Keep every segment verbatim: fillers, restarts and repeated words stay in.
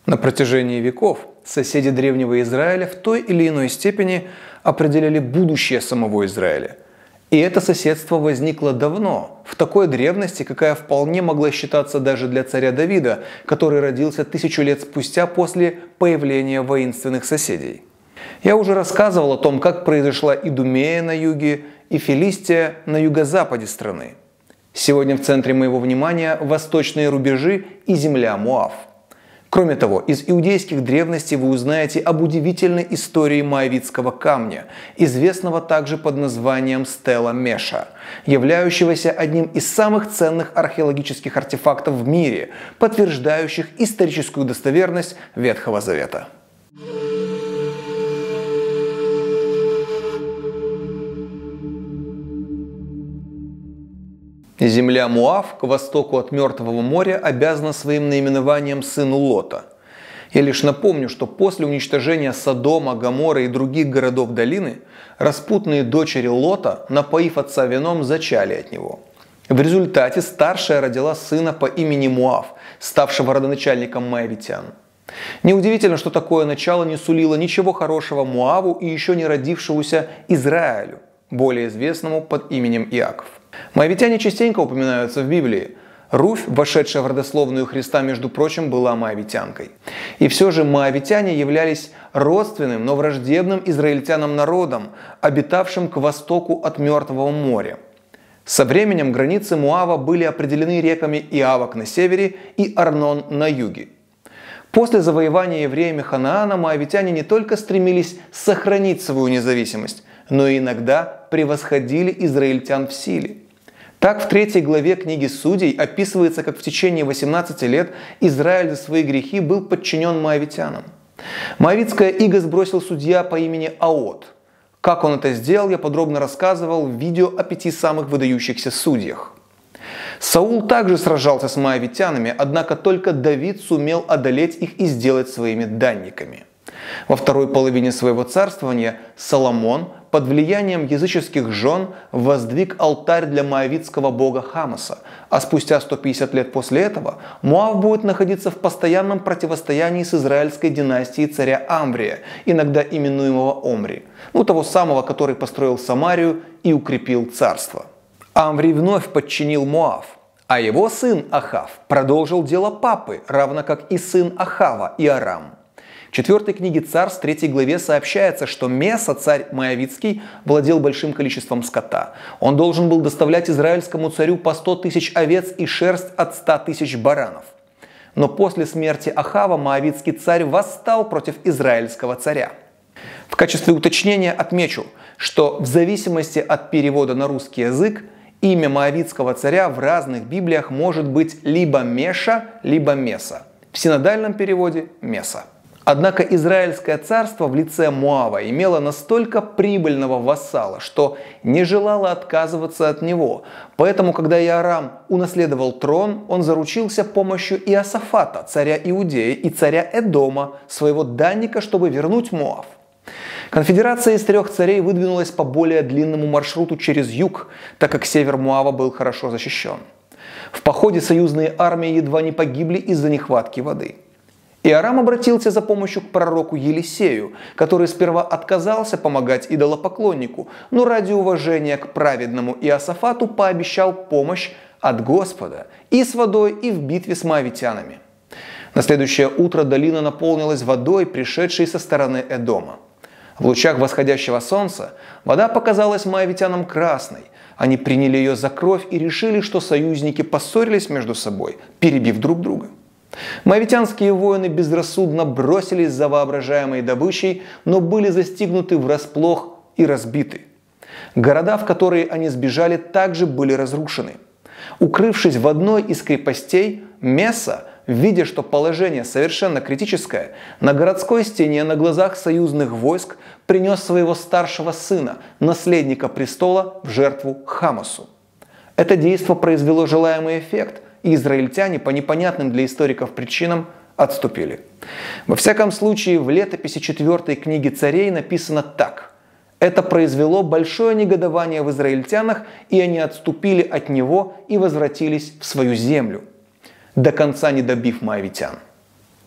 На протяжении веков соседи древнего Израиля в той или иной степени определяли будущее самого Израиля. И это соседство возникло давно, в такой древности, какая вполне могла считаться даже для царя Давида, который родился тысячу лет спустя после появления воинственных соседей. Я уже рассказывал о том, как произошла Идумея на юге и Филистия на юго-западе страны. Сегодня в центре моего внимания восточные рубежи и земля Моав. Кроме того, из иудейских древностей вы узнаете об удивительной истории Моавитского камня, известного также под названием Стела Меша, являющегося одним из самых ценных археологических артефактов в мире, подтверждающих историческую достоверность Ветхого Завета. Земля Моав к востоку от Мертвого моря обязана своим наименованием сыну Лота. Я лишь напомню, что после уничтожения Содома, Гоморры и других городов долины, распутные дочери Лота, напоив отца вином, зачали от него. В результате старшая родила сына по имени Моав, ставшего родоначальником моавитян. Неудивительно, что такое начало не сулило ничего хорошего Моаву и еще не родившемуся Израилю, более известному под именем Иаков. Моавитяне частенько упоминаются в Библии. Руфь, вошедшая в родословную Христа, между прочим, была моавитянкой. И все же моавитяне являлись родственным, но враждебным израильтянам народом, обитавшим к востоку от Мертвого моря. Со временем границы Моава были определены реками Иавок на севере и Арнон на юге. После завоевания евреями Ханаана моавитяне не только стремились сохранить свою независимость, но и иногда превосходили израильтян в силе. Так в третьей главе книги Судей описывается, как в течение восемнадцати лет Израиль за свои грехи был подчинен моавитянам. Моавитское иго сбросил судья по имени Аот. Как он это сделал, я подробно рассказывал в видео о пяти самых выдающихся судьях. Саул также сражался с моавитянами, однако только Давид сумел одолеть их и сделать своими данниками. Во второй половине своего царствования Соломон под влиянием языческих жен воздвиг алтарь для моавитского бога Хамаса, а спустя сто пятьдесят лет после этого Моав будет находиться в постоянном противостоянии с израильской династией царя Амврия, иногда именуемого Омри, ну того самого, который построил Самарию и укрепил царство. Амврий вновь подчинил Моав, а его сын Ахав продолжил дело папы, равно как и сын Ахава Иорам. В четвертой книге Царств, третьей главе сообщается, что Меса, царь Моавитский, владел большим количеством скота. Он должен был доставлять израильскому царю по сто тысяч овец и шерсть от ста тысяч баранов. Но после смерти Ахава Моавитский царь восстал против израильского царя. В качестве уточнения отмечу, что в зависимости от перевода на русский язык имя моавитского царя в разных библиях может быть либо Меша, либо Меса. В синодальном переводе Меса. Однако Израильское царство в лице Моава имело настолько прибыльного вассала, что не желало отказываться от него. Поэтому, когда Иорам унаследовал трон, он заручился помощью Иосафата, царя Иудеи, и царя Эдома, своего данника, чтобы вернуть Моав. Конфедерация из трех царей выдвинулась по более длинному маршруту через юг, так как север Моава был хорошо защищен. В походе союзные армии едва не погибли из-за нехватки воды. Иорам обратился за помощью к пророку Елисею, который сперва отказался помогать идолопоклоннику, но ради уважения к праведному Иосафату пообещал помощь от Господа и с водой, и в битве с моавитянами. На следующее утро долина наполнилась водой, пришедшей со стороны Эдома. В лучах восходящего солнца вода показалась моавитянам красной. Они приняли ее за кровь и решили, что союзники поссорились между собой, перебив друг друга. Моавитянские воины безрассудно бросились за воображаемой добычей, но были застигнуты врасплох и разбиты. Города, в которые они сбежали, также были разрушены. Укрывшись в одной из крепостей, Меса, видя, что положение совершенно критическое, на городской стене на глазах союзных войск принес своего старшего сына, наследника престола, в жертву Хамасу. Это действо произвело желаемый эффект, и израильтяне по непонятным для историков причинам отступили. Во всяком случае, в летописи четвертой книги Царей написано так: «Это произвело большое негодование в израильтянах, и они отступили от него и возвратились в свою землю, до конца не добив моавитян».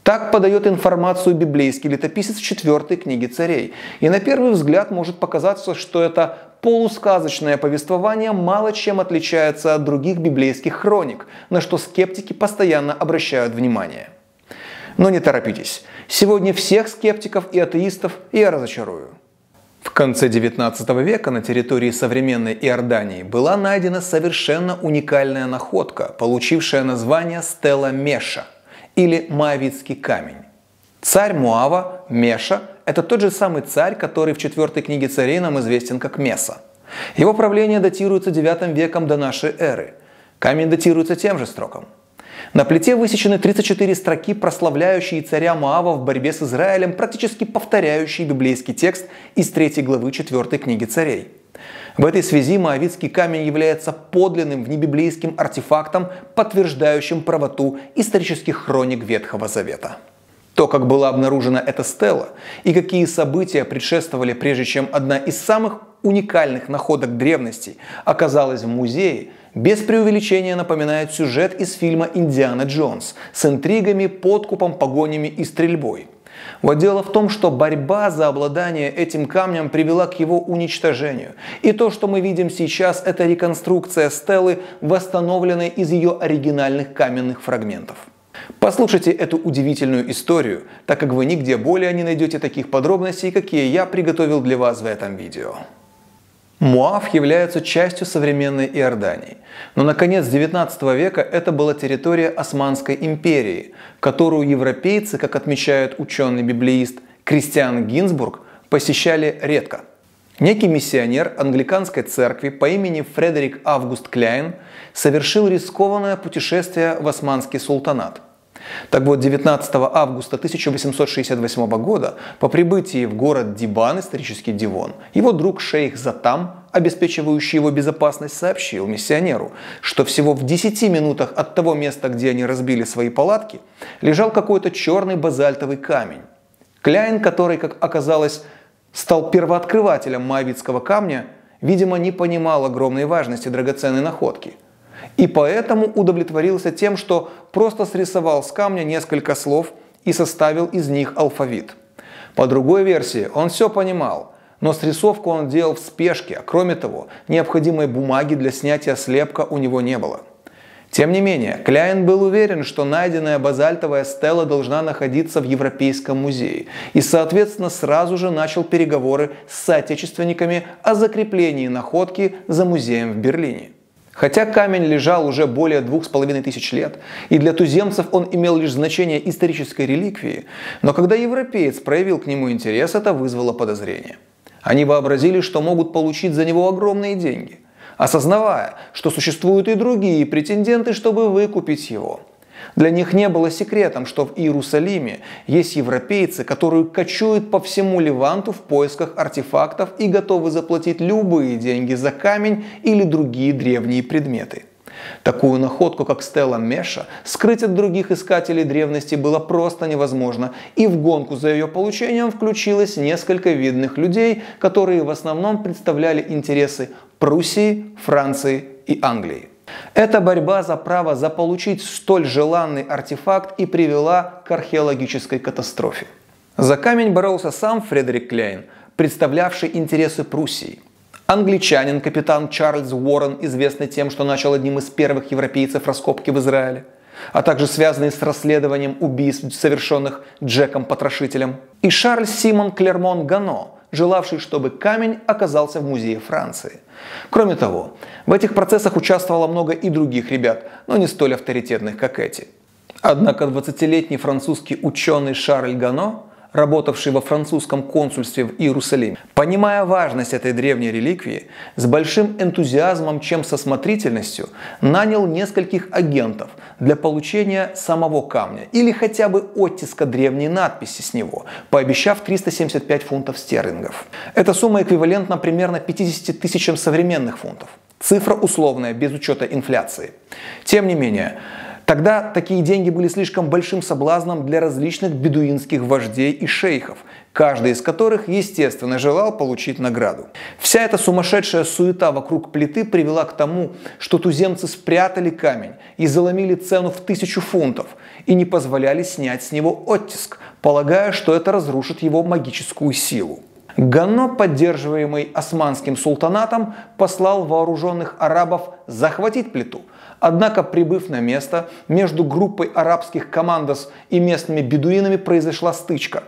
Так подает информацию библейский летописец в четвертой книге Царей. И на первый взгляд может показаться, что это полусказочное повествование мало чем отличается от других библейских хроник, на что скептики постоянно обращают внимание. Но не торопитесь, сегодня всех скептиков и атеистов я разочарую. В конце девятнадцатого века на территории современной Иордании была найдена совершенно уникальная находка, получившая название Стела Меша, или Моавитский камень. Царь Моава, Меша, это тот же самый царь, который в четвертой книге Царей нам известен как Меса. Его правление датируется девятым веком до нашей эры. Камень датируется тем же сроком. На плите высечены тридцать четыре строки, прославляющие царя Моава в борьбе с Израилем, практически повторяющие библейский текст из третьей главы четвертой книги Царей. В этой связи Моавитский камень является подлинным внебиблейским артефактом, подтверждающим правоту исторических хроник Ветхого Завета. То, как была обнаружена эта стела и какие события предшествовали, прежде чем одна из самых уникальных находок древности оказалась в музее, без преувеличения напоминает сюжет из фильма «Индиана Джонс» с интригами, подкупом, погонями и стрельбой. Вот дело в том, что борьба за обладание этим камнем привела к его уничтожению. И то, что мы видим сейчас, это реконструкция стелы, восстановленной из ее оригинальных каменных фрагментов. Послушайте эту удивительную историю, так как вы нигде более не найдете таких подробностей, какие я приготовил для вас в этом видео. Моав является частью современной Иордании, но на конец девятнадцатого века это была территория Османской империи, которую европейцы, как отмечает ученый-библеист Кристиан Гинзбург, посещали редко. Некий миссионер англиканской церкви по имени Фредерик Август Кляйн совершил рискованное путешествие в Османский султанат. Так вот, девятнадцатого августа тысяча восемьсот шестьдесят восьмого года по прибытии в город Дибан, исторический Дивон, его друг шейх Затам, обеспечивающий его безопасность, сообщил миссионеру, что всего в десяти минутах от того места, где они разбили свои палатки, лежал какой-то черный базальтовый камень. Кляйн, который, как оказалось, стал первооткрывателем моавитского камня, видимо, не понимал огромной важности драгоценной находки. И поэтому удовлетворился тем, что просто срисовал с камня несколько слов и составил из них алфавит. По другой версии, он все понимал, но срисовку он делал в спешке, а кроме того, необходимой бумаги для снятия слепка у него не было. Тем не менее, Кляйн был уверен, что найденная базальтовая стела должна находиться в Европейском музее, и, соответственно, сразу же начал переговоры с соотечественниками о закреплении находки за музеем в Берлине. Хотя камень лежал уже более двух с половиной тысяч лет, и для туземцев он имел лишь значение исторической реликвии, но когда европеец проявил к нему интерес, это вызвало подозрение. Они вообразили, что могут получить за него огромные деньги, осознавая, что существуют и другие претенденты, чтобы выкупить его. Для них не было секретом, что в Иерусалиме есть европейцы, которые кочуют по всему Леванту в поисках артефактов и готовы заплатить любые деньги за камень или другие древние предметы. Такую находку, как стела Меша, скрыть от других искателей древности было просто невозможно, и в гонку за ее получением включилось несколько видных людей, которые в основном представляли интересы Пруссии, Франции и Англии. Эта борьба за право заполучить столь желанный артефакт и привела к археологической катастрофе. За камень боролся сам Фредерик Кляйн, представлявший интересы Пруссии. Англичанин, капитан Чарльз Уоррен, известный тем, что начал одним из первых европейцев раскопки в Израиле, а также связанный с расследованием убийств, совершенных Джеком Потрошителем. И Шарль Симон Клермон Гано, желавший, чтобы камень оказался в музее Франции. Кроме того, в этих процессах участвовало много и других ребят, но не столь авторитетных, как эти. Однако двадцатилетний французский ученый Шарль Гано, работавший во французском консульстве в Иерусалиме, понимая важность этой древней реликвии, с большим энтузиазмом, чем со осмотрительностью, нанял нескольких агентов для получения самого камня или хотя бы оттиска древней надписи с него, пообещав триста семьдесят пять фунтов стерлингов. Эта сумма эквивалентна примерно пятидесяти тысячам современных фунтов. Цифра условная, без учета инфляции. Тем не менее, Тогда такие деньги были слишком большим соблазном для различных бедуинских вождей и шейхов, каждый из которых, естественно, желал получить награду. Вся эта сумасшедшая суета вокруг плиты привела к тому, что туземцы спрятали камень и заломили цену в тысячу фунтов и не позволяли снять с него оттиск, полагая, что это разрушит его магическую силу. Ганно, поддерживаемый османским султанатом, послал вооруженных арабов захватить плиту. Однако, прибыв на место, между группой арабских командос и местными бедуинами произошла стычка.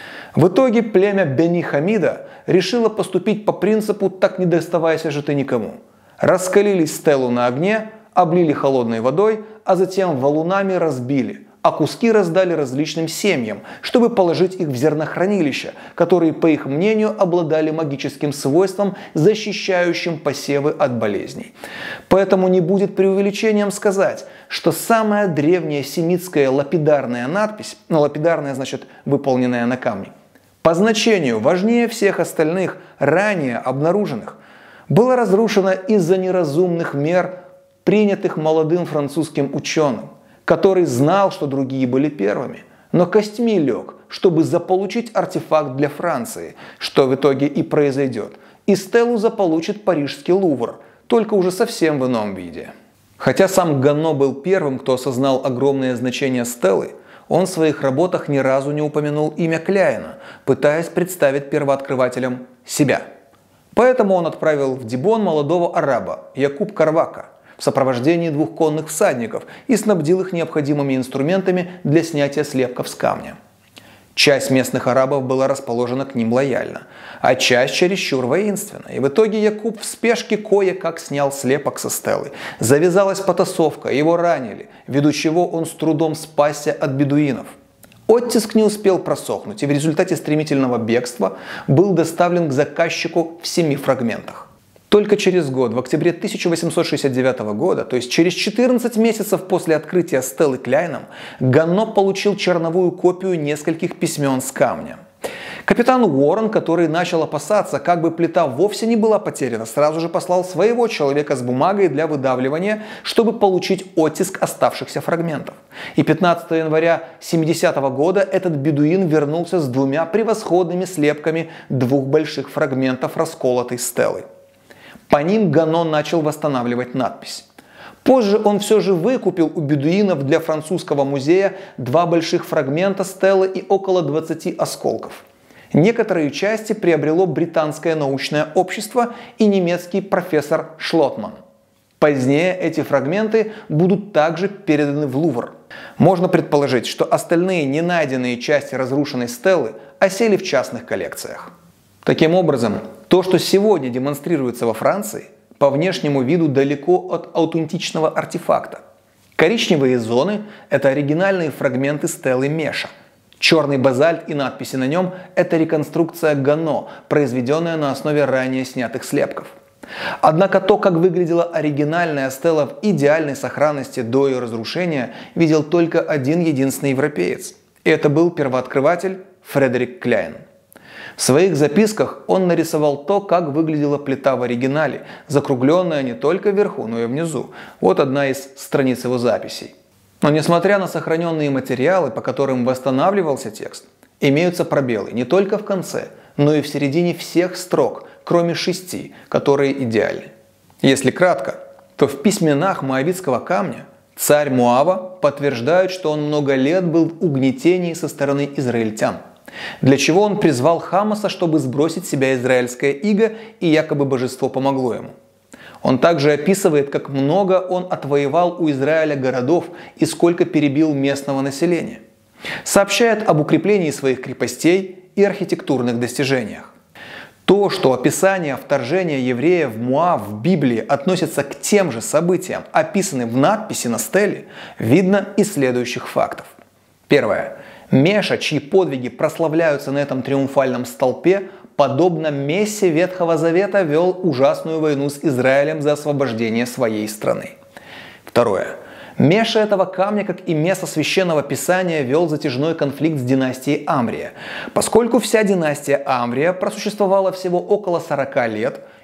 В итоге племя Бени Хамида решило поступить по принципу «так не доставайся же ты никому». Раскалили стелу на огне, облили холодной водой, а затем валунами разбили, а куски раздали различным семьям, чтобы положить их в зернохранилища, которые, по их мнению, обладали магическим свойством, защищающим посевы от болезней. Поэтому не будет преувеличением сказать, что самая древняя семитская лапидарная надпись, ну лапидарная значит выполненная на камне, по значению важнее всех остальных, ранее обнаруженных, была разрушена из-за неразумных мер, принятых молодым французским ученым, который знал, что другие были первыми, но костьми лег, чтобы заполучить артефакт для Франции, что в итоге и произойдет. И стелу заполучит парижский Лувр, только уже совсем в ином виде. Хотя сам Ганно был первым, кто осознал огромное значение стелы, он в своих работах ни разу не упомянул имя Кляйна, пытаясь представить первооткрывателем себя. Поэтому он отправил в Дибон молодого араба Якуб Карвака в сопровождении двух конных всадников и снабдил их необходимыми инструментами для снятия слепков с камня. Часть местных арабов была расположена к ним лояльно, а часть чересчур воинственно, и в итоге Якуб в спешке кое-как снял слепок со стелы. Завязалась потасовка, его ранили, ввиду чего он с трудом спасся от бедуинов. Оттиск не успел просохнуть, и в результате стремительного бегства был доставлен к заказчику в семи фрагментах. Только через год, в октябре тысяча восемьсот шестьдесят девятого года, то есть через четырнадцать месяцев после открытия стелы Кляйном, Ганно получил черновую копию нескольких письмен с камня. Капитан Уоррен, который начал опасаться, как бы плита вовсе не была потеряна, сразу же послал своего человека с бумагой для выдавливания, чтобы получить оттиск оставшихся фрагментов. И пятнадцатого января семидесятого года этот бедуин вернулся с двумя превосходными слепками двух больших фрагментов расколотой стелы. По ним Ганно начал восстанавливать надпись. Позже он все же выкупил у бедуинов для французского музея два больших фрагмента стелы и около двадцати осколков. Некоторые части приобрело британское научное общество и немецкий профессор Шлотман. Позднее эти фрагменты будут также переданы в Лувр. Можно предположить, что остальные ненайденные части разрушенной стелы осели в частных коллекциях. Таким образом, то, что сегодня демонстрируется во Франции, по внешнему виду далеко от аутентичного артефакта. Коричневые зоны – это оригинальные фрагменты стелы Меша. Черный базальт и надписи на нем – это реконструкция Ганно, произведенная на основе ранее снятых слепков. Однако то, как выглядела оригинальная стела в идеальной сохранности до ее разрушения, видел только один единственный европеец. И это был первооткрыватель Фредерик Кляйн. В своих записках он нарисовал то, как выглядела плита в оригинале, закругленная не только вверху, но и внизу. Вот одна из страниц его записей. Но несмотря на сохраненные материалы, по которым восстанавливался текст, имеются пробелы не только в конце, но и в середине всех строк, кроме шести, которые идеальны. Если кратко, то в письменах моавитского камня царь Моава подтверждает, что он много лет был в угнетении со стороны израильтян, для чего он призвал Хамаса, чтобы сбросить с себя израильское иго, и якобы божество помогло ему. Он также описывает, как много он отвоевал у Израиля городов и сколько перебил местного населения. Сообщает об укреплении своих крепостей и архитектурных достижениях. То, что описание вторжения евреев в Моав в Библии относится к тем же событиям, описанным в надписи на стеле, видно из следующих фактов. Первое. Меша, чьи подвиги прославляются на этом триумфальном столпе, подобно Мессе Ветхого Завета, вел ужасную войну с Израилем за освобождение своей страны. Второе. Меша этого камня, как и место священного писания, вел затяжной конфликт с династией Амрия. Поскольку вся династия Амрия просуществовала всего около сорока лет,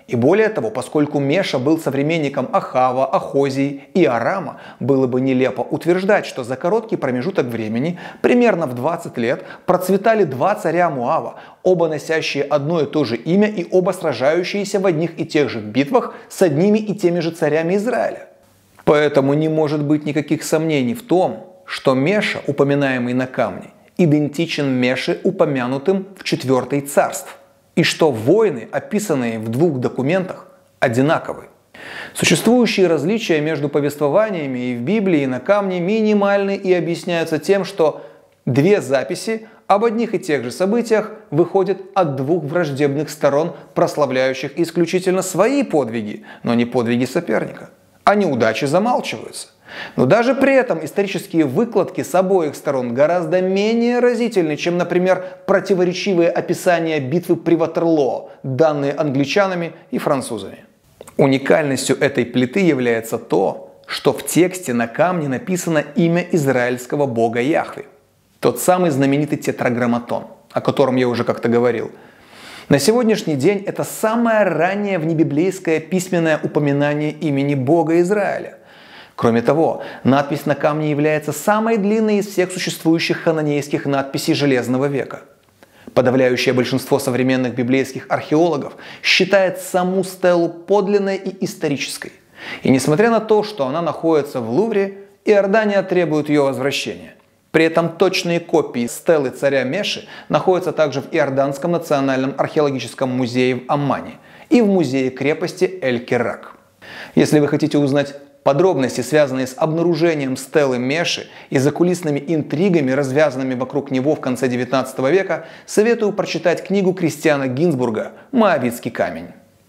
И более того, поскольку Меша был современником Ахава, Ахозии и Арама, было бы нелепо утверждать, что за короткий промежуток времени, примерно в двадцать лет, процветали два царя Моава, оба носящие одно и то же имя и оба сражающиеся в одних и тех же битвах с одними и теми же царями Израиля. Поэтому не может быть никаких сомнений в том, что Меша, упоминаемый на камне, идентичен Меше, упомянутым в четвертой царств, и что войны, описанные в двух документах, одинаковы. Существующие различия между повествованиями и в Библии, и на камне минимальны и объясняются тем, что две записи об одних и тех же событиях выходят от двух враждебных сторон, прославляющих исключительно свои подвиги, но не подвиги соперника. А неудачи замалчиваются. Но даже при этом исторические выкладки с обоих сторон гораздо менее разительны, чем, например, противоречивые описания битвы при Ватерлоо, данные англичанами и французами. Уникальностью этой плиты является то, что в тексте на камне написано имя израильского бога Яхве. Тот самый знаменитый тетраграмматон, о котором я уже как-то говорил. На сегодняшний день это самое раннее внебиблейское письменное упоминание имени Бога Израиля. Кроме того, надпись на камне является самой длинной из всех существующих хананейских надписей Железного века. Подавляющее большинство современных библейских археологов считает саму стелу подлинной и исторической. И несмотря на то, что она находится в Лувре, Иордания требует ее возвращения. При этом точные копии стелы царя Меши находятся также в Иорданском национальном археологическом музее в Аммане и в музее крепости Эль-Керак. Если вы хотите узнать подробности, связанные с обнаружением стелы Меши и закулисными интригами, развязанными вокруг него в конце девятнадцатого века, советую прочитать книгу Кристиана Гинзбурга «Моавитский камень».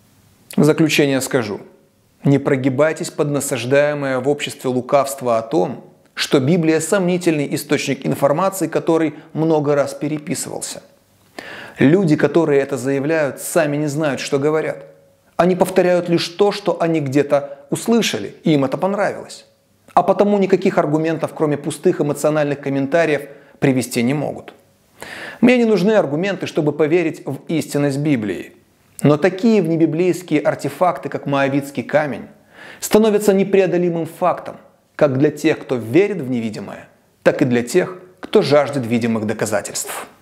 В заключение скажу: не прогибайтесь под насаждаемое в обществе лукавство о том, что Библия – сомнительный источник информации, который много раз переписывался. Люди, которые это заявляют, сами не знают, что говорят. Они повторяют лишь то, что они где-то услышали, и им это понравилось. А потому никаких аргументов, кроме пустых эмоциональных комментариев, привести не могут. Мне не нужны аргументы, чтобы поверить в истинность Библии. Но такие внебиблейские артефакты, как Моавитский камень, становятся непреодолимым фактом, как для тех, кто верит в невидимое, так и для тех, кто жаждет видимых доказательств.